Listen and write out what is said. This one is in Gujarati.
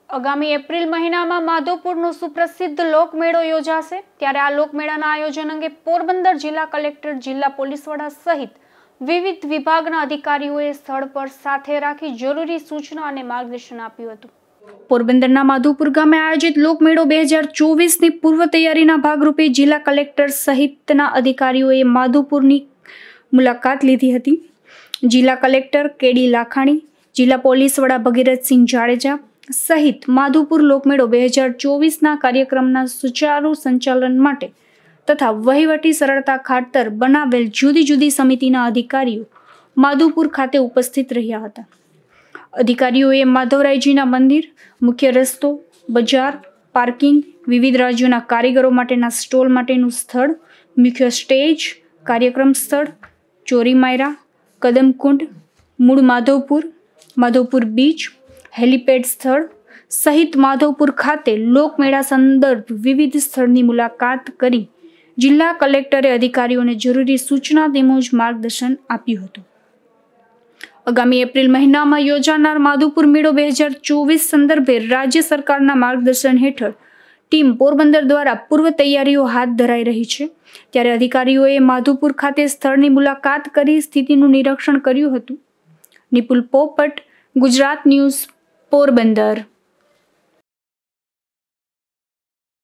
આગામી એપ્રિલ મહિનામાં માધવપુરનો સુપ્રસિદ્ધ લોકમેળો યોજાશે। ત્યારે આ લોકમેળાના આયોજન અંગે પોરબંદર જિલ્લા કલેક્ટર, જિલ્લા પોલીસ વડા સહિત વિવિધ વિભાગના અધિકારીઓએ સ્થળ પર સાથે રાખી જરૂરી સૂચના અને માર્ગદર્શન આપ્યું હતું। પોરબંદરના માધવપુર ગામે આયોજિત લોકમેળો 2024ની પૂર્વ તૈયારીના ભાગરૂપે જિલ્લા કલેક્ટર સહિતના અધિકારીઓએ માધવપુરની મુલાકાત લીધી હતી। જિલ્લા કલેક્ટર કેડી લાખાણી, જિલ્લા પોલીસ વડા ભગીરથસિંહ જાડેજા સહિત માધવપુર લોકમેળો 2024ના કાર્યક્રમના સુચારુ સંચાલન માટે તથા વહીવટી સરળતા ખાતર બનાવેલ જુદી જુદી સમિતિના અધિકારીઓ માધવપુર ખાતે ઉપસ્થિત રહ્યા હતા। અધિકારીઓએ માધવરાયજીના મંદિર, મુખ્ય રસ્તો, બજાર, પાર્કિંગ, વિવિધ રાજ્યોના કારીગરો માટેના સ્ટોલ માટેનું સ્થળ, મુખ્ય સ્ટેજ, કાર્યક્રમ સ્થળ, ચોરીમાયરા, કદમકુંડ, મૂળ માધવપુર, માધવપુર બીચ, હેલીપેડ સ્થળ સહિત માધવપુર ખાતે લોકમેળા સંદર્ભ વિવિધ સ્થળની મુલાકાત કરી જિલ્લા કલેક્ટરે અધિકારીઓને જરૂરી સૂચના તેમજ માર્ગદર્શન આપ્યું હતું। આગામી એપ્રિલ મહિનામાં યોજાનાર માધવપુર મેળો 2024 સંદર્ભે રાજ્ય સરકારના માર્ગદર્શન હેઠળ ટીમ પોરબંદર દ્વારા પૂર્વ તૈયારીઓ હાથ ધરાઈ રહી છે। ત્યારે અધિકારીઓએ માધવપુર ખાતે સ્થળની મુલાકાત કરી સ્થિતિનું નિરીક્ષણ કર્યું હતું। નિપુલ પોપટ, ગુજરાત ન્યૂઝ, પોરબંદર।